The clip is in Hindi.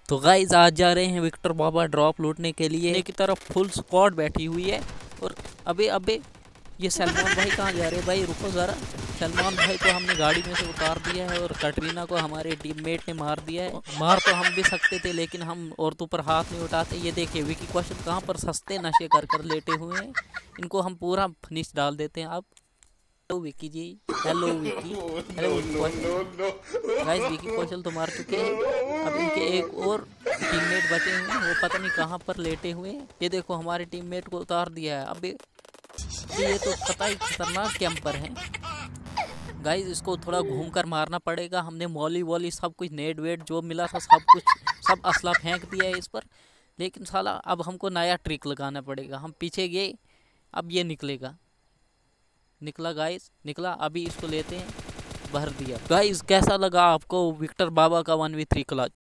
तो गाइस आज जा रहे हैं विक्टर बाबा ड्रॉप लूटने के लिए। की तरफ फुल स्क्वाड बैठी हुई है। और अबे अबे ये सलमान भाई कहाँ जा रहे हैं? भाई रुको ज़रा। सलमान भाई को हमने गाड़ी में से उतार दिया है और कटरीना को हमारे टीममेट ने मार दिया है। मार तो हम भी सकते थे लेकिन हम औरतों पर हाथ नहीं उठाते। ये देखिए विकी कौशल कहाँ पर सस्ते नशे कर कर लेटे हुए हैं। इनको हम पूरा फिनिश डाल देते हैं। अब hello Vicky ji. Hello Vicky. Hello Vicky Kaushal. Guys Vicky Kaushal तो मार चुके हैं। अब इनके एक और टीममेट बचे हुए हैं। वो पता नहीं कहाँ पर लेटे हुए हैं। ये देखो हमारे टीममेट को उतार दिया है। अब ये तो पता ही खतरनाक कैंपर है। गाइस इसको थोड़ा घूम कर मारना पड़ेगा। हमने मॉली वॉली सब कुछ नेट वेट जो मिला था सब कुछ सब असला फेंक दिया है इस पर। लेकिन साला अब हमको नया ट्रिक लगाना पड़ेगा। हम पीछे गए। अब ये निकलेगा। निकला गाइस निकला। अभी इसको लेते हैं। भर दिया। गाइस कैसा लगा आपको विक्टर बाबा का 1v3 क्लच?